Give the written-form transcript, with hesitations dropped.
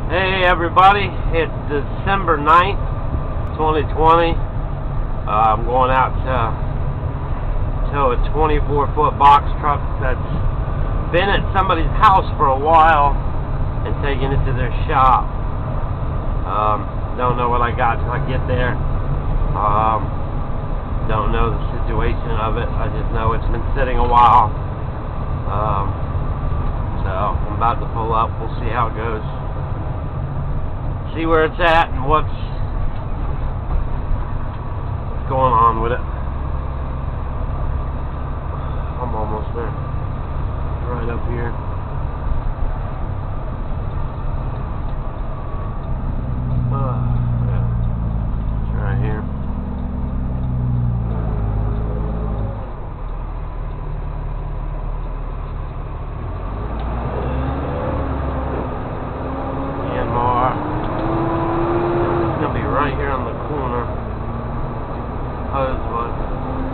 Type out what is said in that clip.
Hey everybody, it's December 9th, 2020. I'm going out to a 24-foot box truck that's been at somebody's house for a while and taking it to their shop. Don't know what I got till I get there. Don't know the situation of it. I just know it's been sitting a while. So I'm about to pull up. We'll see how it goes. See where it's at and what's going on with it. I'm almost there. Right up here. Yeah. It's right here. Right here on the corner. Hoswood.